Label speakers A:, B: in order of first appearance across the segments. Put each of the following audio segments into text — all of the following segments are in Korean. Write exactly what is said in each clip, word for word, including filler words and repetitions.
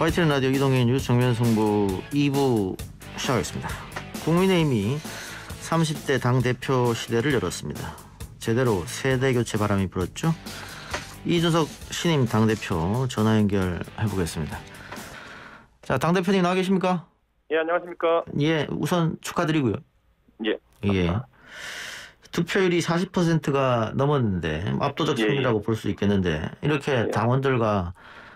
A: 와이티엔 라디오 이동현 뉴스 정면 승부 이 부 시작하겠습니다. 국민의힘이 삼십 대 당대표 시대를 열었습니다. 제대로 세대 교체 바람이 불었죠. 이준석 신임 당대표 전화 연결해보겠습니다. 자, 당대표님 나와 계십니까?
B: 예, 안녕하십니까?
A: 예, 우선 축하드리고요.
B: 예.
A: 예. 투표율이 사십 퍼센트가 넘었는데 압도적 승리라고 예, 예. 볼 수 있겠는데 이렇게 예. 당원들과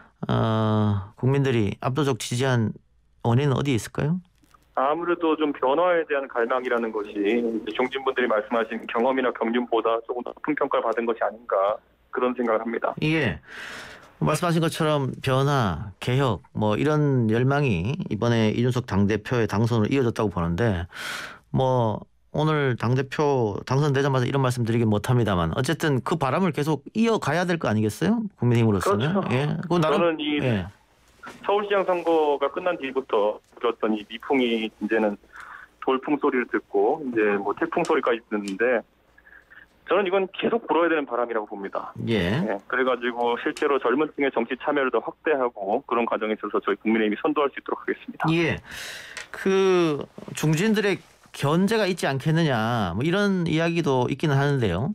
A: 어, 국민들이 압도적 지지한 원인은 어디에 있을까요?
B: 아무래도 좀 변화에 대한 갈망이라는 것이 중진분들이 말씀하신 경험이나 경륜보다 조금 높은 평가를 받은 것이 아닌가 그런 생각을 합니다.
A: 예. 말씀하신 것처럼 변화, 개혁 뭐 이런 열망이 이번에 이준석 당대표의 당선으로 이어졌다고 보는데 뭐 오늘 당대표 당선되자마자 이런 말씀 드리긴 못합니다만 어쨌든 그 바람을 계속 이어가야 될 거 아니겠어요? 국민의힘으로서는.
B: 그렇죠.
A: 예. 그 나름,
B: 저는 이
A: 예.
B: 서울시장 선거가 끝난 뒤부터 들었던 이 미풍이 이제는 돌풍 소리를 듣고 이제 뭐 태풍 소리까지 듣는데 저는 이건 계속 불어야 되는 바람이라고 봅니다.
A: 예.
B: 예. 그래가지고 실제로 젊은 층의 정치 참여를 더 확대하고 그런 과정에 있어서 저희 국민의힘이 선도할 수 있도록 하겠습니다.
A: 예. 그 중진들의 견제가 있지 않겠느냐 뭐 이런 이야기도 있기는 하는데요.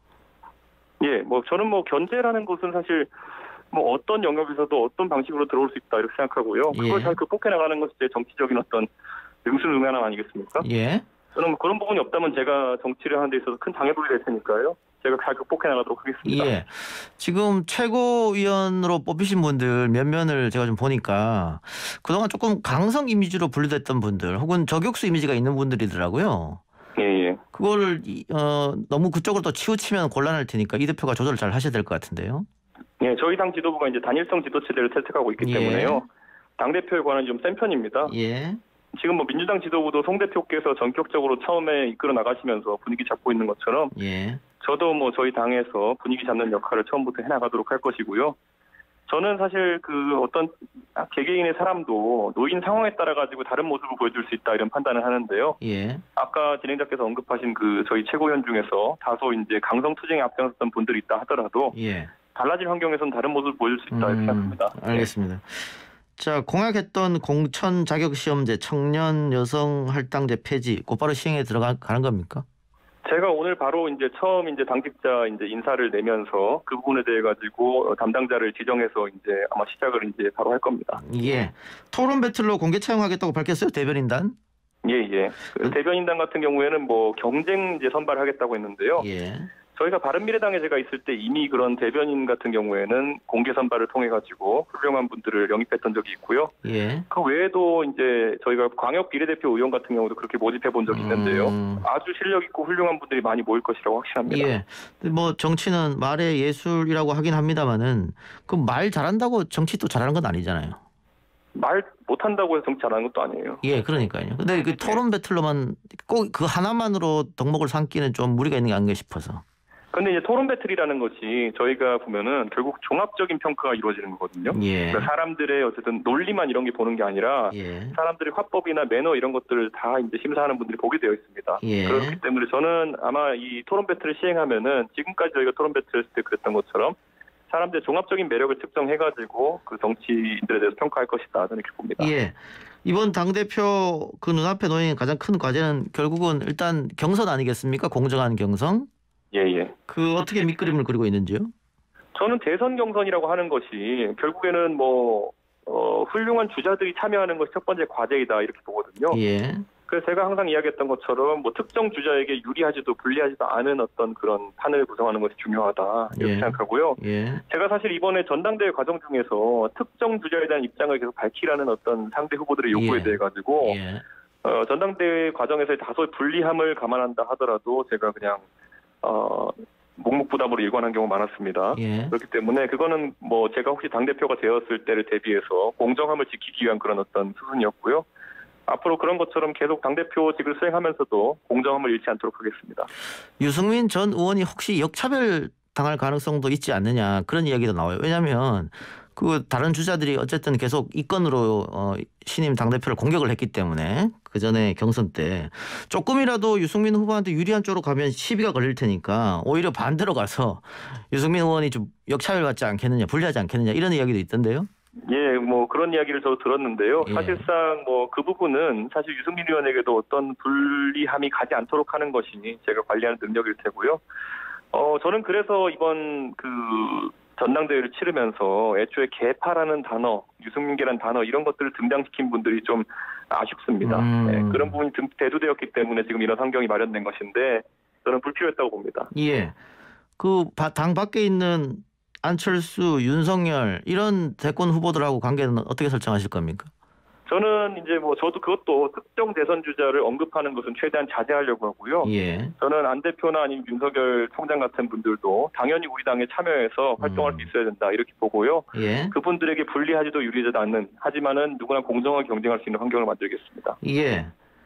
B: 예, 뭐 저는 뭐 견제라는 것은 사실 뭐 어떤 영역에서도 어떤 방식으로 들어올 수 있다 이렇게 생각하고요. 그걸
A: 예.
B: 잘 극복해 나가는 것이 제 정치적인 어떤 능수능란함 아니겠습니까?
A: 예.
B: 저는 뭐 그런 부분이 없다면 제가 정치를 하는 데 있어서 큰 장애물이 될 테니까요. 제가 잘 극복해 나가도록 하겠습니다.
A: 예. 지금 최고위원으로 뽑히신 분들 몇 면을 제가 좀 보니까 그동안 조금 강성 이미지로 분류됐던 분들 혹은 저격수 이미지가 있는 분들이더라고요.
B: 예, 예.
A: 그거를 어, 너무 그쪽으로 또 치우치면 곤란할 테니까 이 대표가 조절을 잘 하셔야 될 것 같은데요.
B: 예, 저희 당 지도부가 이제 단일성 지도체제를 채택하고 있기
A: 예.
B: 때문에요. 당대표에 관한 좀 센 편입니다.
A: 예.
B: 지금 뭐 민주당 지도부도 송 대표께서 전격적으로 처음에 이끌어 나가시면서 분위기 잡고 있는 것처럼
A: 예.
B: 저도 뭐 저희 당에서 분위기 잡는 역할을 처음부터 해나가도록 할 것이고요. 저는 사실 그 어떤 개개인의 사람도 노인 상황에 따라 가지고 다른 모습을 보여줄 수 있다 이런 판단을 하는데요.
A: 예.
B: 아까 진행자께서 언급하신 그 저희 최고위원 중에서 다소 이제 강성 투쟁에 앞장섰던 분들이 있다 하더라도
A: 예.
B: 달라진 환경에서는 다른 모습을 보여줄 수 있다 이렇게
A: 음,
B: 생각합니다.
A: 알겠습니다. 네. 자, 공약했던 공천 자격시험제 청년 여성 할당제 폐지 곧바로 시행에 들어가는 겁니까?
B: 제가 오늘 바로 이제 처음 이제 당직자 이제 인사를 내면서 그 부분에 대해 가지고 담당자를 지정해서 이제 아마 시작을 이제 바로 할 겁니다.
A: 예. 토론 배틀로 공개 채용하겠다고 밝혔어요, 대변인단?
B: 예, 예. 그
A: 음.
B: 대변인단 같은 경우에는 뭐 경쟁 이제 선발하겠다고 했는데요.
A: 예.
B: 저희가 바른미래당에 제가 있을 때 이미 그런 대변인 같은 경우에는 공개 선발을 통해 가지고 훌륭한 분들을 영입했던 적이 있고요.
A: 예.
B: 그 외에도 이제 저희가 광역 비례대표 의원 같은 경우도 그렇게 모집해 본 적이 있는데요.
A: 음.
B: 아주 실력 있고 훌륭한 분들이 많이 모일 것이라고 확신합니다.
A: 예. 뭐 정치는 말의 예술이라고 하긴 합니다만은 그 말 잘한다고 정치 또 잘하는 건 아니잖아요.
B: 말 못한다고 해서 정치 잘하는 것도 아니에요.
A: 예, 그러니까요. 근데 그 토론 배틀로만 꼭 그 하나만으로 덕목을 삼기는 좀 무리가 있는 게 아닌가 싶어서.
B: 근데 이제 토론 배틀이라는 것이 저희가 보면은 결국 종합적인 평가가 이루어지는 거거든요.
A: 예.
B: 그러니까 사람들의 어쨌든 논리만 이런 게 보는 게 아니라
A: 예.
B: 사람들의 화법이나 매너 이런 것들을 다 이제 심사하는 분들이 보게 되어 있습니다.
A: 예.
B: 그렇기 때문에 저는 아마 이 토론 배틀을 시행하면은 지금까지 저희가 토론 배틀 했을 때 그랬던 것처럼 사람들의 종합적인 매력을 측정해가지고 그 정치인들에 대해서 평가할 것이다 저는 이렇게 봅니다.
A: 예. 이번 당대표 그 눈앞에 놓인 가장 큰 과제는 결국은 일단 경선 아니겠습니까? 공정한 경선.
B: 예예.
A: 그 어떻게 밑그림을 그리고 있는지요?
B: 저는 대선 경선이라고 하는 것이 결국에는 뭐 어, 훌륭한 주자들이 참여하는 것이 첫 번째 과제이다 이렇게 보거든요.
A: 예.
B: 그래서 제가 항상 이야기했던 것처럼 뭐 특정 주자에게 유리하지도 불리하지도 않은 어떤 그런 판을 구성하는 것이 중요하다 이렇게
A: 예.
B: 생각하고요.
A: 예.
B: 제가 사실 이번에 전당대회 과정 중에서 특정 주자에 대한 입장을 계속 밝히라는 어떤 상대 후보들의 요구에
A: 예.
B: 대해 가지고
A: 예.
B: 어, 전당대회 과정에서 다소 불리함을 감안한다 하더라도 제가 그냥 어, 묵묵부답으로 일관한 경우가 많았습니다.
A: 예.
B: 그렇기 때문에 그거는 뭐 제가 혹시 당대표가 되었을 때를 대비해서 공정함을 지키기 위한 그런 어떤 수순이었고요. 앞으로 그런 것처럼 계속 당대표직을 수행하면서도 공정함을 잃지 않도록 하겠습니다.
A: 유승민 전 의원이 혹시 역차별 당할 가능성도 있지 않느냐 그런 이야기도 나와요. 왜냐하면 그 다른 주자들이 어쨌든 계속 이건으로 어, 신임 당대표를 공격을 했기 때문에 그 전에 경선 때 조금이라도 유승민 후보한테 유리한 쪽으로 가면 시비가 걸릴 테니까 오히려 반대로 가서 유승민 의원이 좀 역차별 받지 않겠느냐 불리하지 않겠느냐 이런 이야기도 있던데요.
B: 예, 뭐 그런 이야기를 저도 들었는데요.
A: 예.
B: 사실상 뭐 그 부분은 사실 유승민 의원에게도 어떤 불리함이 가지 않도록 하는 것이 제가 관리하는 능력일 테고요. 어, 저는 그래서 이번 그 전당대회를 치르면서 애초에 개파라는 단어, 유승민계라는 단어 이런 것들을 등장시킨 분들이 좀 아쉽습니다.
A: 음.
B: 네, 그런 부분이 등- 대두되었기 때문에 지금 이런 환경이 마련된 것인데 저는 불필요했다고 봅니다.
A: 예. 그 당 밖에 있는 안철수, 윤석열 이런 대권 후보들하고 관계는 어떻게 설정하실 겁니까?
B: 저는 이제 뭐 저도 그것도 특정 대선 주자를 언급하는 것은 최대한 자제하려고 하고요.
A: 예.
B: 저는 안 대표나 아니면 윤석열 총장 같은 분들도 당연히 우리 당에 참여해서 활동할
A: 음.
B: 수 있어야 된다 이렇게 보고요.
A: 예.
B: 그분들에게 불리하지도 유리하지도 않는 하지만은 누구나 공정하게 경쟁할 수 있는 환경을 만들겠습니다.
A: 예.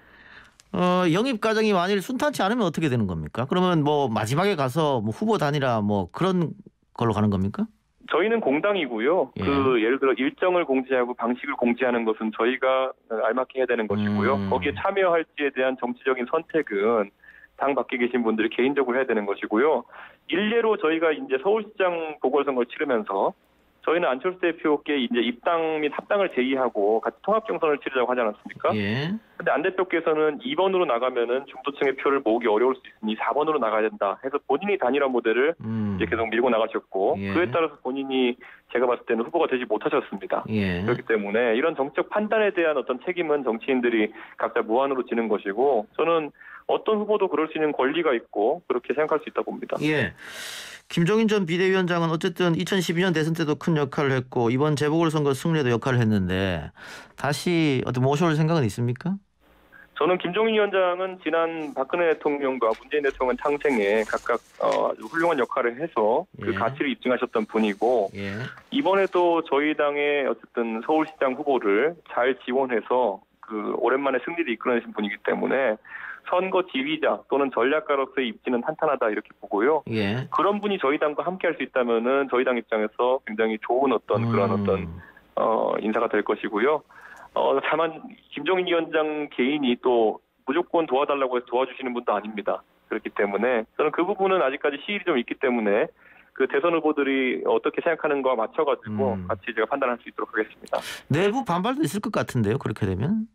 A: 어, 영입 과정이 만일 순탄치 않으면 어떻게 되는 겁니까? 그러면 뭐 마지막에 가서 뭐 후보 단일화 뭐 그런 걸로 가는 겁니까?
B: 저희는 공당이고요.
A: 예.
B: 그 예를 들어 일정을 공지하고 방식을 공지하는 것은 저희가 알맞게 해야 되는 것이고요.
A: 음.
B: 거기에 참여할지에 대한 정치적인 선택은 당 밖에 계신 분들이 개인적으로 해야 되는 것이고요. 일례로 저희가 이제 서울시장 보궐선거를 치르면서 저희는 안철수 대표께 이제 입당 및 합당을 제의하고 같이 통합 경선을 치르자고 하지 않았습니까?
A: 예.
B: 근데 안 대표께서는 이 번으로 나가면은 중도층의 표를 모으기 어려울 수 있으니 사 번으로 나가야 된다 해서 본인이 단일화 모델을
A: 음.
B: 이제 계속 밀고 나가셨고
A: 예.
B: 그에 따라서 본인이 제가 봤을 때는 후보가 되지 못하셨습니다.
A: 예.
B: 그렇기 때문에 이런 정책 판단에 대한 어떤 책임은 정치인들이 각자 무한으로 지는 것이고 저는 어떤 후보도 그럴 수 있는 권리가 있고 그렇게 생각할 수 있다고 봅니다.
A: 예. 김종인 전 비대위원장은 어쨌든 이천십이 년 대선 때도 큰 역할을 했고 이번 재보궐선거 승리에도 역할을 했는데 다시 어떻게 모셔올 생각은 있습니까?
B: 저는 김종인 위원장은 지난 박근혜 대통령과 문재인 대통령 탄생에 각각 어, 아주 훌륭한 역할을 해서 그
A: 예.
B: 가치를 입증하셨던 분이고
A: 예.
B: 이번에도 저희 당의 어쨌든 서울시장 후보를 잘 지원해서 그 오랜만에 승리를 이끌어내신 분이기 때문에 선거 지휘자 또는 전략가로서의 입지는 탄탄하다 이렇게 보고요.
A: 예.
B: 그런 분이 저희 당과 함께할 수 있다면은 저희 당 입장에서 굉장히 좋은 어떤 그런
A: 음.
B: 어떤 어, 인사가 될 것이고요. 어, 다만 김종인 위원장 개인이 또 무조건 도와달라고 해서 도와주시는 분도 아닙니다. 그렇기 때문에 저는 그 부분은 아직까지 시일이 좀 있기 때문에 그 대선 후보들이 어떻게 생각하는가와 맞춰가지고
A: 음.
B: 같이 제가 판단할 수 있도록 하겠습니다.
A: 내부 반발도 있을 것 같은데요. 그렇게 되면.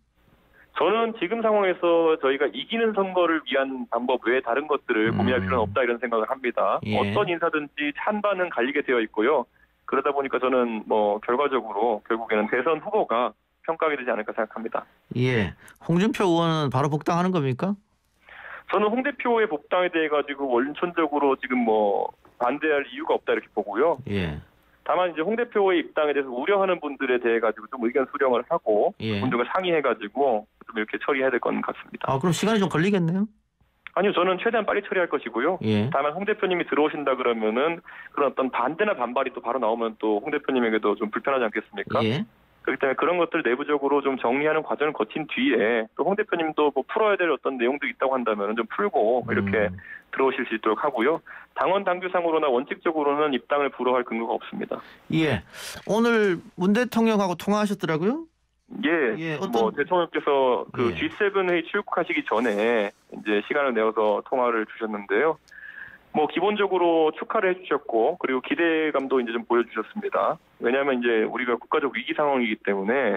B: 저는 지금 상황에서 저희가 이기는 선거를 위한 방법 외에 다른 것들을
A: 음.
B: 고민할 필요는 없다 이런 생각을 합니다.
A: 예.
B: 어떤 인사든지 찬반은 갈리게 되어 있고요. 그러다 보니까 저는 뭐 결과적으로 결국에는 대선 후보가 평가하게 되지 않을까 생각합니다.
A: 예. 홍준표 의원은 바로 복당하는 겁니까?
B: 저는 홍 대표의 복당에 대해 가지고 원천적으로 지금 뭐 반대할 이유가 없다 이렇게 보고요.
A: 예.
B: 다만 이제 홍 대표의 입당에 대해서 우려하는 분들에 대해 가지고 좀 의견 수렴을 하고
A: 예.
B: 분들과 상의해 가지고 좀 이렇게 처리해야 될 것 같습니다.
A: 아, 그럼 시간이 좀 걸리겠네요.
B: 아니요, 저는 최대한 빨리 처리할 것이고요.
A: 예.
B: 다만 홍 대표님이 들어오신다 그러면은 그런 어떤 반대나 반발이 또 바로 나오면 또 홍 대표님에게도 좀 불편하지 않겠습니까?
A: 예.
B: 그렇기 때문에 그런 것들 내부적으로 좀 정리하는 과정을 거친 뒤에 또 홍 대표님도 뭐 풀어야 될 어떤 내용도 있다고 한다면 좀 풀고 이렇게
A: 음.
B: 들어오실 수 있도록 하고요. 당원 당규상으로나 원칙적으로는 입당을 불허할 근거가 없습니다.
A: 예. 오늘 문 대통령하고 통화하셨더라고요?
B: 예,
A: 예, 어떤-
B: 뭐 대통령께서 그
A: 예.
B: 지 세븐 회의 출국하시기 전에 이제 시간을 내어서 통화를 주셨는데요. 뭐 기본적으로 축하를 해주셨고 그리고 기대감도 이제 좀 보여주셨습니다. 왜냐하면 이제 우리가 국가적 위기 상황이기 때문에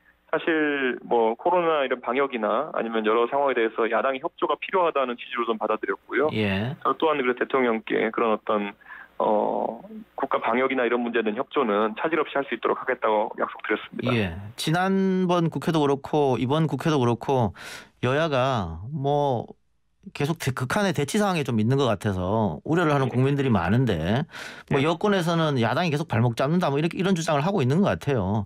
B: 사실 뭐 코로나 이런 방역이나 아니면 여러 상황에 대해서 야당의 협조가 필요하다는 취지로 좀 받아들였고요.
A: 예.
B: 저 또한 그래서 대통령께 그런 어떤 어 국가 방역이나 이런 문제는 협조는 차질 없이 할 수 있도록 하겠다고 약속드렸습니다.
A: 예. 지난번 국회도 그렇고 이번 국회도 그렇고 여야가 뭐 계속 대- 극한의 대치 상황에 좀 있는 것 같아서 우려를 하는 국민들이 많은데 뭐
B: 네.
A: 여권에서는 야당이 계속 발목 잡는다 뭐 이렇게 이런 주장을 하고 있는 것 같아요.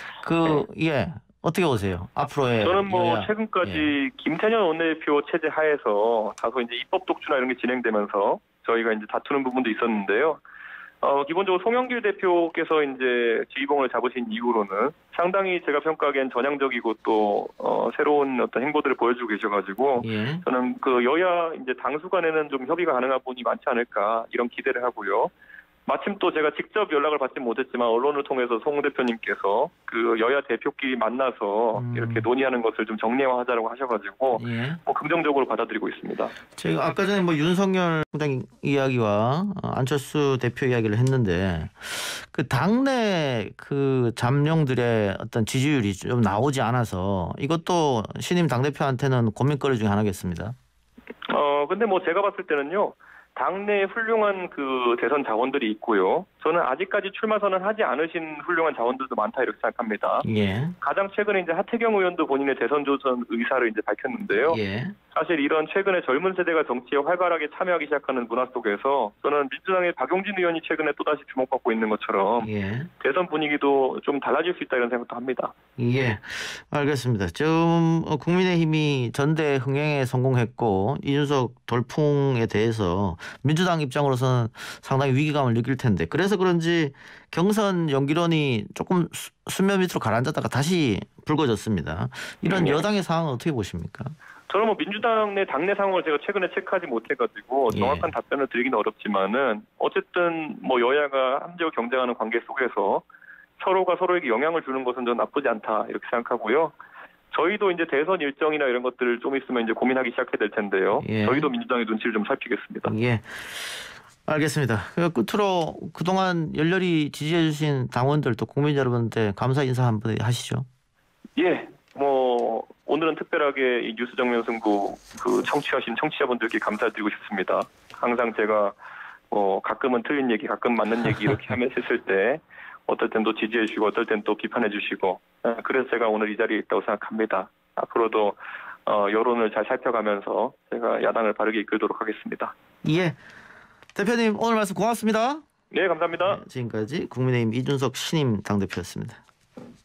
A: 그 예. 어떻게 보세요? 앞으로의
B: 저는 뭐
A: 여야.
B: 최근까지
A: 예.
B: 김태년 원내대표 체제 하에서 다소 이제 입법 독주나 이런 게 진행되면서 저희가 이제 다투는 부분도 있었는데요. 어, 기본적으로 송영길 대표께서 이제 지휘봉을 잡으신 이후로는 상당히 제가 평가하기엔 전향적이고 또 어, 새로운 어떤 행보들을 보여주고 계셔가지고
A: 예.
B: 저는 그 여야 이제 당수 간에는 좀 협의가 가능한 부분이 많지 않을까 이런 기대를 하고요. 마침 또 제가 직접 연락을 받지 못했지만 언론을 통해서 송 대표님께서 그 여야 대표끼리 만나서
A: 음.
B: 이렇게 논의하는 것을 좀 정례화하자라고 하셔가지고
A: 예.
B: 뭐 긍정적으로 받아들이고 있습니다.
A: 제가 아까 전에 뭐 윤석열 총장 이야기와 안철수 대표 이야기를 했는데 그 당내 그 잠룡들의 어떤 지지율이 좀 나오지 않아서 이것도 신임 당대표한테는 고민거리 중에 하나겠습니다.
B: 어 근데 뭐 제가 봤을 때는요. 당내에 훌륭한 그 대선 자원들이 있고요. 저는 아직까지 출마 선언하지 않으신 훌륭한 자원들도 많다 이렇게 생각합니다.
A: 예.
B: 가장 최근에 이제 하태경 의원도 본인의 대선 조선 의사를 이제 밝혔는데요.
A: 예.
B: 사실 이런 최근에 젊은 세대가 정치에 활발하게 참여하기 시작하는 문화 속에서 저는 민주당의 박용진 의원이 최근에 또다시 주목받고 있는 것처럼
A: 예.
B: 대선 분위기도 좀 달라질 수 있다 이런 생각도 합니다.
A: 예, 알겠습니다. 지금 국민의힘이 전대 흥행에 성공했고 이준석 돌풍에 대해서 민주당 입장으로서는 상당히 위기감을 느낄 텐데 그래서 그런지 경선 연기론이 조금 수, 수면 밑으로 가라앉았다가 다시 불거졌습니다. 이런
B: 네.
A: 여당의 상황은 어떻게 보십니까?
B: 저는 뭐 민주당 내 당내 상황을 제가 최근에 체크하지 못해가지고
A: 예.
B: 정확한 답변을 드리기는 어렵지만은 어쨌든 뭐 여야가 함재로 경쟁하는 관계 속에서 서로가 서로에게 영향을 주는 것은 전 나쁘지 않다 이렇게 생각하고요. 저희도 이제 대선 일정이나 이런 것들을 좀 있으면 이제 고민하기 시작해야 될 텐데요.
A: 예.
B: 저희도 민주당의 눈치를 좀 살피겠습니다.
A: 예, 알겠습니다. 끝으로 그동안 열렬히 지지해주신 당원들 또 국민 여러분한테 감사 인사 한번 하시죠.
B: 예, 뭐 오늘은 특별하게 이 뉴스 정면 승부 그 청취하신 청취자분들께 감사드리고 싶습니다. 항상 제가 뭐 가끔은 틀린 얘기, 가끔 맞는 얘기 이렇게 하면서 했을 때 어떨 땐 또 지지해 주시고 어떨 땐 또 비판해 주시고 그래서 제가 오늘 이 자리에 있다고 생각합니다. 앞으로도 어, 여론을 잘 살펴가면서 제가 야당을 바르게 이끌도록 하겠습니다.
A: 예, 대표님 오늘 말씀 고맙습니다.
B: 네, 감사합니다.
A: 네, 지금까지 국민의힘 이준석 신임 당대표였습니다.